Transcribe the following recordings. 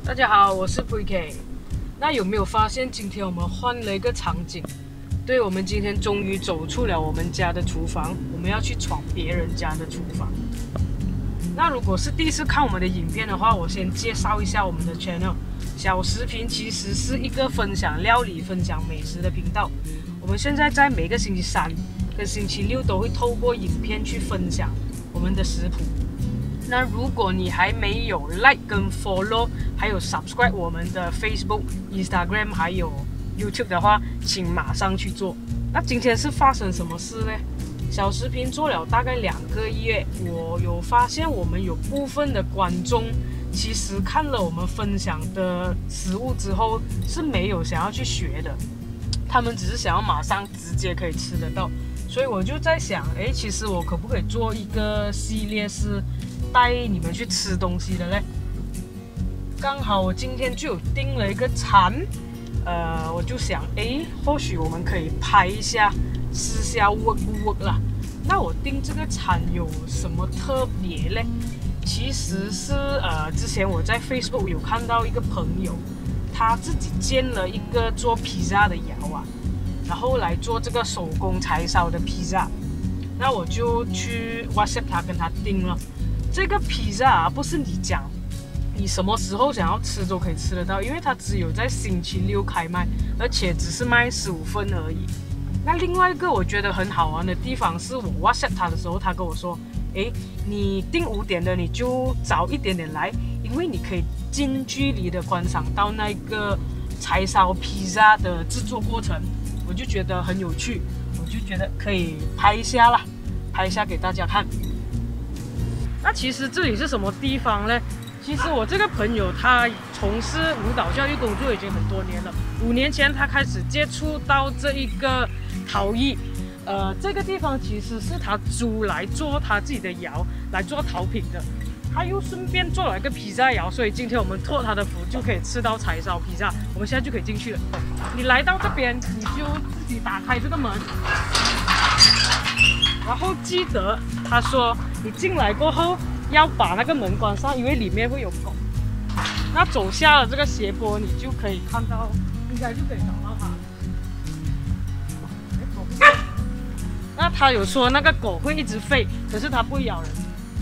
大家好，我是 PK。那有没有发现今天我们换了一个场景？对，我们今天终于走出了我们家的厨房，我们要去闯别人家的厨房。那如果是第一次看我们的影片的话，我先介绍一下我们的 channel。小食频其实是一个分享料理、分享美食的频道。我们现在在每个星期三跟星期六都会透过影片去分享我们的食谱。那如果你还没有 like 跟 follow， 还有 subscribe 我们的 Facebook、Instagram 还有 YouTube 的话，请马上去做。那今天是发生什么事呢？小视频做了大概2个月，我有发现我们有部分的观众其实看了我们分享的食物之后是没有想要去学的，他们只是想要马上直接可以吃得到。所以我就在想，其实我可不可以做一个系列是带你们去吃东西的嘞？刚好我今天就有订了一个餐，我就想，或许我们可以拍一下，试下 work 不 work 啦。那我订这个餐有什么特别嘞？其实是之前我在 Facebook 有看到一个朋友，他自己建了一个做披萨的窑啊，然后来做这个手工柴烧的披萨。那我就去 WhatsApp 他，跟他订了。这个披萨啊，不是你讲你什么时候想要吃都可以吃得到，因为它只有在星期六开卖，而且只是卖15份而已。那另外一个我觉得很好玩的地方是，我 WhatsApp 他的时候，他跟我说，你订5点的你就早一点点来，因为你可以近距离的观赏到那个柴烧披萨的制作过程。我就觉得很有趣，我就觉得可以拍一下啦，拍一下给大家看。那其实这里是什么地方呢？其实我这个朋友他从事舞蹈教育工作已经很多年了，5年前他开始接触到这一个陶艺，这个地方其实是他租来做他自己的窑来做陶品的，他又顺便做了一个披萨窑，所以今天我们托他的福就可以吃到柴烧披萨。我们现在就可以进去了。你来到这边，你就自己打开这个门，然后记得他说你进来过后要把那个门关上，因为里面会有狗。那走下了这个斜坡，你就可以看到，应该就可以找到它。狗不见。那他有说那个狗会一直吠，可是它不会咬人。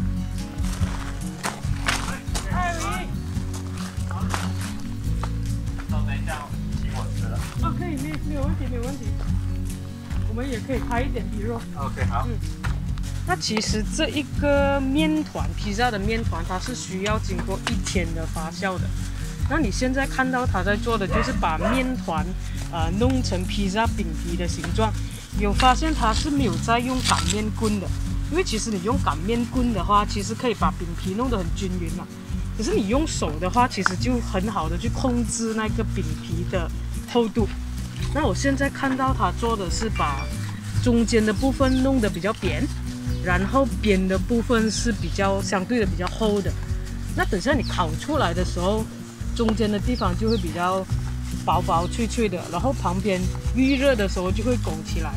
可以，没有问题，没有问题。我们也可以拍一点皮肉。 OK， 好。 那其实这一个面团，披萨的面团，它是需要经过1天的发酵的。那你现在看到他在做的就是把面团弄成披萨饼皮的形状。有发现他是没有在用擀面棍的，因为其实你用擀面棍的话，其实可以把饼皮弄得很均匀嘛。可是你用手的话，其实就很好的去控制那个饼皮的厚度。那我现在看到他做的是把中间的部分弄得比较扁，然后边的部分是比较相对的比较厚的。那等下你烤出来的时候，中间的地方就会比较薄薄脆脆的，然后旁边预热的时候就会拱起来。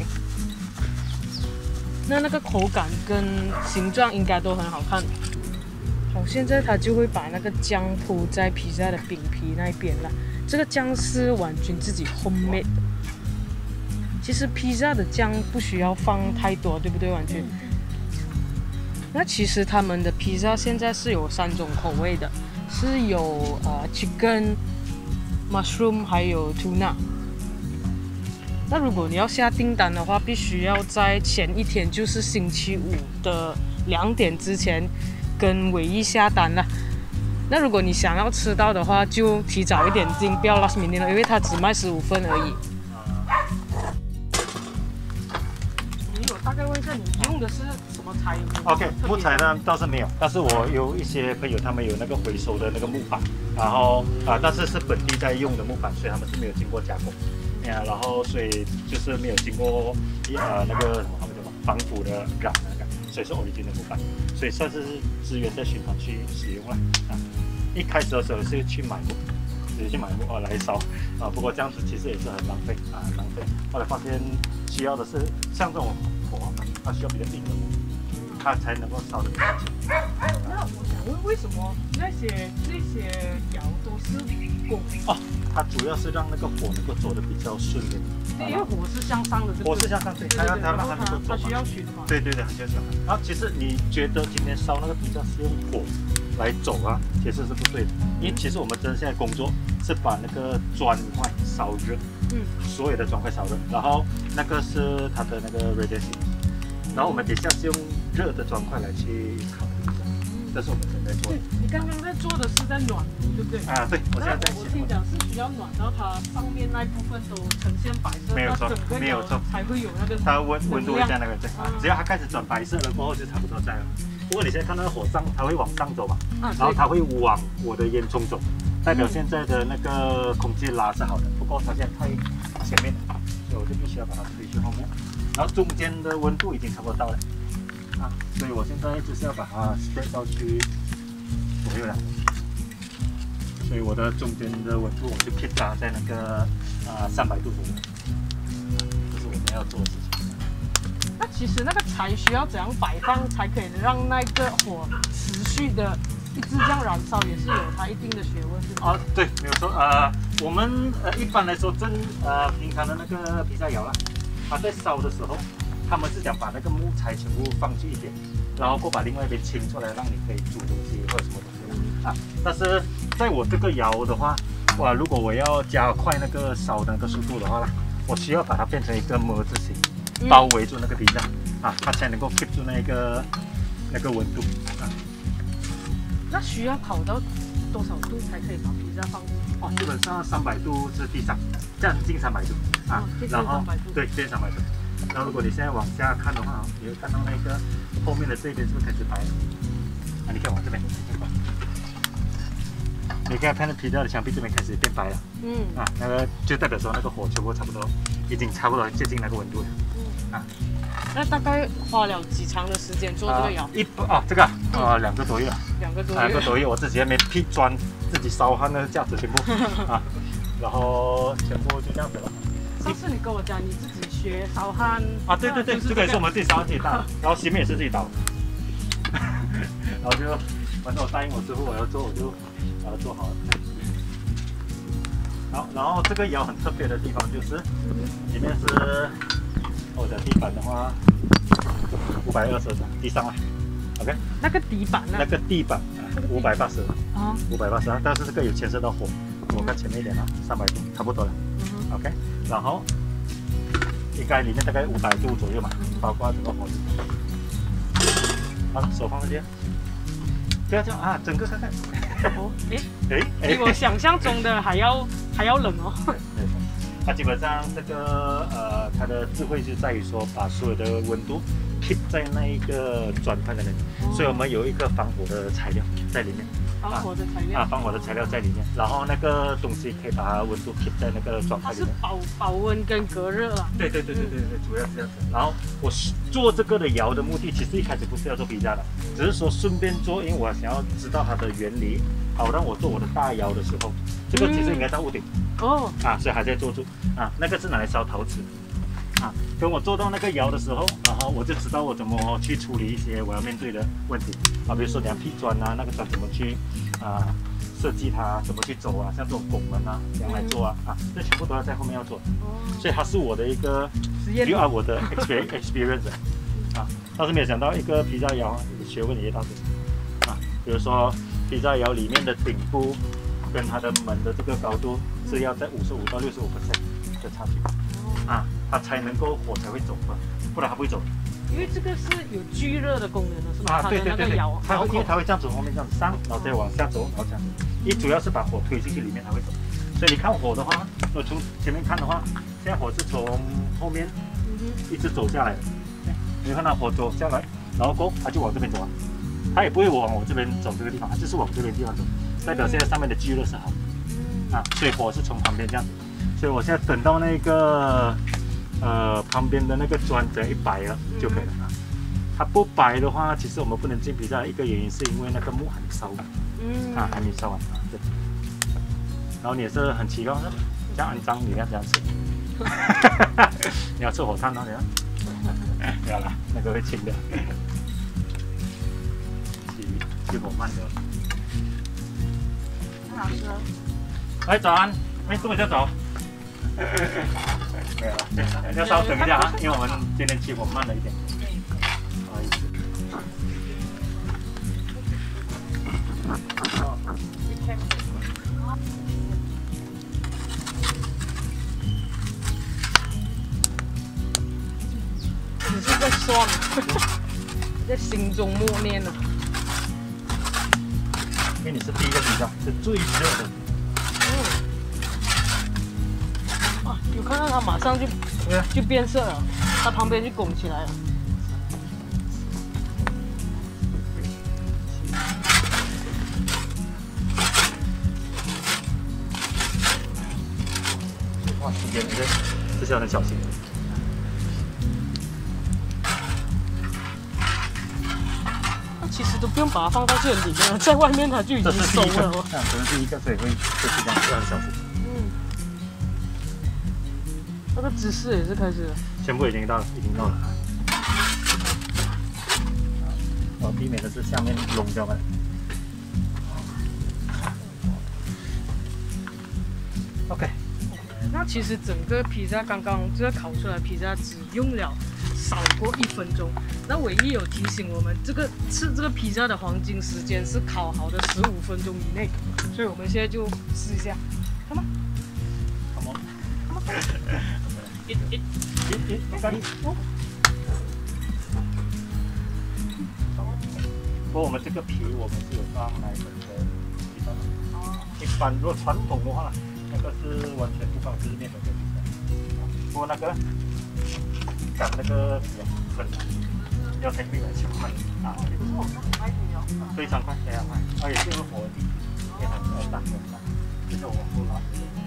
那个口感跟形状应该都很好看。好，现在他就会把那个姜铺在披萨的饼皮那边了。这个姜是完全自己 homemade 的。其实披萨的酱不需要放太多，对不对？完全。那其实他们的披萨现在是有3种口味的，是有chicken、mushroom 还有 tuna。那如果你要下订单的话，必须要在前一天，就是星期5的2点之前跟唯一下单了。那如果你想要吃到的话，就提早一点订，不要 last minute 了，因为它只卖15份而已。我大概问一下，你用的是什么材 ？OK， 木材呢倒是没有，但是我有一些朋友他们有那个回收的那个木板，然后但是是本地在用的木板，所以他们是没有经过加工，然后所以就是没有经过那个他们叫什么防腐的染那个，所以是 original 的木板，所以算是资源在循环去使用了一开始的时候是去买木，直接去买木来烧不过这样子其实也是很浪费浪费。后来发现需要的是像这种火，它需要比较硬的木，它才能够烧得比较久。 那我想问，为什么这些窑都是过？ 哦，它主要是让那个火能够走得比较顺利。 对，因为火是向上的，对不对？ 火是向上，对，它让它能够走它需要循环。 对对对，很需要循环。然后其实你觉得今天烧那个披萨是用火来走啊，其实是不对的，因为其实我们真的现在工作是把那个砖块烧热，所有的砖块烧热，然后那个是它的那个 radiation， 然后我们等下是用热的砖块来去烤披萨，这是我们正在做的。 你刚刚在做的是在暖炉，对不对？ 啊，对，我现在在。 我听讲是需要暖到它上面那一部分都呈现白色， 没有错，没有错， 才会有那个它温度会在那个对啊，只要它开始转白色了过后就差不多在了。不过你现在看到火上，它会往上走嘛，然后它会往我的烟囱走，代表现在的那个空气拉是好的。不过它现在太前面了，所以我就必须要把它推去后面。然后中间的温度已经差不多到了啊，所以我现在就是要把它 spread 到去左右了。所以我的中间的温度我就 keep 它在那个300度左右，这是我们要做的事情。 那其实那个柴需要怎样摆放才可以让那个火持续的一直这样燃烧，也是有它一定的学问，是吗？ 哦，对，没有错。我们一般来说平常的那个披萨窑啦，它在烧的时候，他们是想把那个木材全部放去一边，然后把另外一边清出来，让你可以煮东西或者什么东西啊。但是在我这个窑的话，哇，如果我要加快那个烧的那个速度的话呢，我需要把它变成一个么字形，包围住那个披萨啊，它才能够 keep 住那个温度啊。 那需要烤到多少度才可以把披萨放进去？ 哦，基本上300度是地上，将近300度啊，然后对，接近300度。然后如果你现在往下看的话，你会看到那个后面的这边是不是开始白了？啊，你看往这边，你看看到披萨的墙壁这边开始变白了，啊，那个就代表说那个火全部差不多，已经差不多接近那个温度了，啊。 那大概花了几长的时间做这个窑？ 这个2个多月，2个多月，我自己还没劈砖，自己烧焊那个架子全部啊，然后全部就这样子了。 上次你跟我讲你自己学烧焊啊，对对对，这个也是我们自己烧自己打，然后熄灭也是自己打，然后就反正我答应我师傅我要做，我就把它做好了。好，然后这个窑很特别的地方就是里面是。我的地板的话，520地上了 ，OK。那个地板呢？那个地板580啊，580，但是这个有牵涉到火，我看前面一点啊，300度差不多了，OK。然后应该里面大概500度左右嘛，包括整个火。好了，手放这边，不要这样啊，整个看看。 哦，比我想象中的还要冷哦。 它基本上这个它的智慧就在于说，把所有的温度 keep 在那一个砖块那边，所以我们有一个防火的材料在里面。 防火的材料防火的材料在里面，然后那个东西可以把它温度 keep 在那个砖块里面。 它是保温跟隔热啊。对， 主要是这样子。然后我做这个的窑的目的，其实一开始不是要做披萨的，只是说顺便做，因为我想要知道它的原理，好让我做我的大窑的时候，这个其实应该到屋顶。所以还在做住啊，那个是拿来烧陶瓷啊。跟我做到那个窑的时候，然后我就知道我怎么去处理一些我要面对的问题啊，比如说你要劈砖啊，那个砖怎么去设计它，怎么去走啊，像这种拱门啊，怎样来做啊，这全部都要在后面要做。所以它是我的一个我的 experience 啊，但是没有想到一个披萨窑学问也到这里啊，比如说披萨窑里面的顶部跟它的门的这个高度是要在55到65%的差距啊，它才能够火才会走，不然它不会走。 因为这个是有聚热的功能的，是吗？ 对，它会因为它会这样从后面这样子上，然后再往下走，然后这样子。主要是把火推进去里面才会走。所以你看火的话，我从前面看的话，现在火是从后面一直走下来的。你看到火走下来，然后过它就往这边走啊，它也不会往我这边走这个地方，它就是往这边地方走，代表现在上面的聚热是好啊，所以火是从旁边这样子。所以我现在等到那个旁边的那个砖只要一白了就可以了啊。它不白的话，其实我们不能进披萨，一个原因是因为那个木还没烧完，还没烧完啊。对。然后你也是很奇怪，这样肮脏，你要这样吃，你要吃火炭吗？你要？没有啦，那个会清的。起火慢掉。 很好吃。 哎，早安，哎，这么叫早？没有了，要稍等一下啊，因为我们今天起火慢了一点。不好意思。 你是在算，在心中默念呢。 因为你是第一个比赛，是最热的。 哇，有看到它马上就变色了，它旁边就拱起来了。 哇，时间这是要很小心。 其实都不用把它放到这里面了，在外面它就已经熟了。 可能是一个，所以会就是这样，要很小心。 那个姿势也是开始了， 全部已经到了。我避免的是下面溶掉了。OK。 那其实整个披萨刚刚这个烤出来披萨只用了少过1分钟。那唯一有提醒我们，吃这个披萨的黄金时间是烤好的15分钟以内，所以我们现在就试一下，看吗？ 不过我们这个皮我们是有放奶粉的，一般如果传统的话，那个是完全不放，就是面粉跟披萨。不过那个擀那个皮很难，要technique来去快啊，非常快，非常快，而且这个火力也很大，这个我不拿。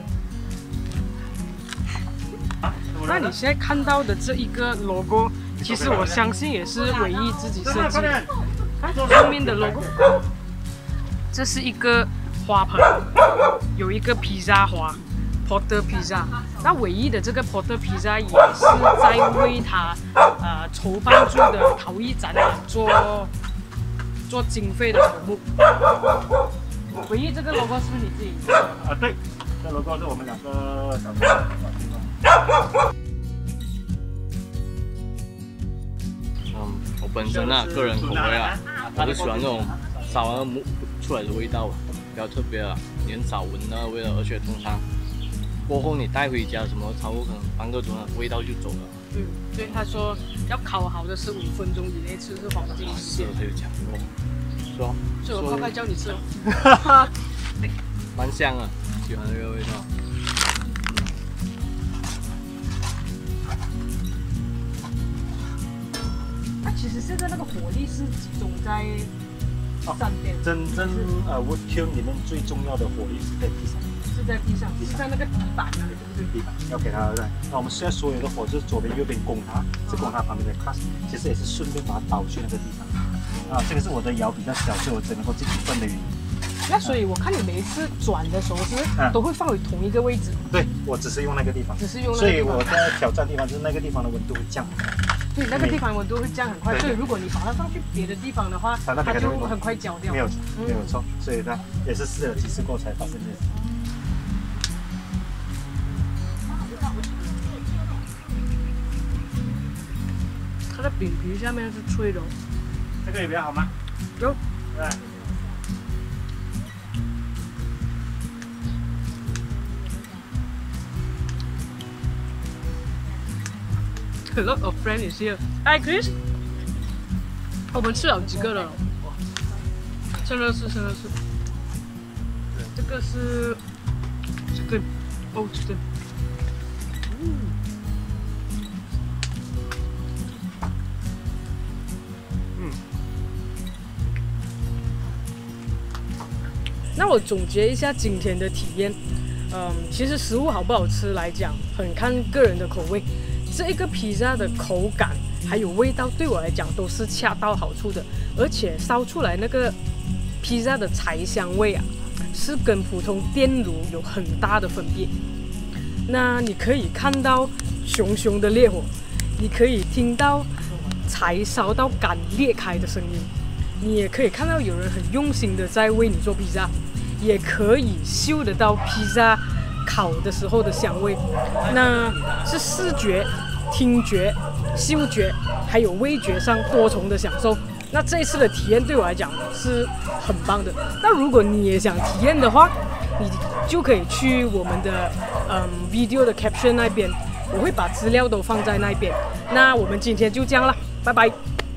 那你现在看到的这一个 logo， 其实我相信也是唯一自己设计的。看上面的 logo， 这是一个花盆，有一个披萨花 ，Porter Pizza。那唯一的这个 Porter Pizza 也是在为他筹办处的陶艺展览做经费的筹募。唯一这个 logo 是不是你自己？ 对，这 logo 是我们2个小朋友。 我本身个人口味我是喜欢那种烧完木出来的味道比较特别你很少闻那个味道，而且通常过后你带回家什么超过可能半个钟味道就走了。 所以他说要烤好的15分钟以内吃是黄金时间。 他有讲过， 所以我快快教你吃哦。 蛮香喜欢这个味道。 其实现在那个火力是集中在3边。 真正wood kiln 里面最重要的火力是在地上，是在那个底板那里，对不对？地板要给它在。那我们现在所有的火就是左边、右边攻它，是攻它旁边的 crust， 其实也是顺便把它导去那个地上。这个是我的窑比较小，所以我只能够自己分的原因。 那所以我看你每一次转的时候都会放回同一个位置。 对，我只是用那个地方，所以我在挑战地方就是那个地方的温度会降。 对，那个地方温度会降很快，所以如果你把它放去别的地方的话，它就很快焦掉。 没有错，所以它也是试了几次过才发生这事。 它的饼皮下面是脆的。 这个也比较好吗？ 有。 对。 A lot of friends is here. Hi, Chris. 我们吃了几个了？趁热吃。这个是chicken，哦 chicken。那我总结一下今天的体验。其实食物好不好吃来讲，很看个人的口味。这一个披萨的口感还有味道，对我来讲都是恰到好处的，而且烧出来那个披萨的柴香味是跟普通电炉有很大的分别。那你可以看到熊熊的烈火，你可以听到柴烧到杆裂开的声音，你也可以看到有人很用心的在为你做披萨。 也可以嗅得到披萨烤的时候的香味。那是视觉、听觉、嗅觉还有味觉上多重的享受。那这一次的体验对我来讲是很棒的。那如果你也想体验的话，你就可以去我们的video 的 caption 那边，我会把资料都放在那边。那我们今天就这样了，拜拜。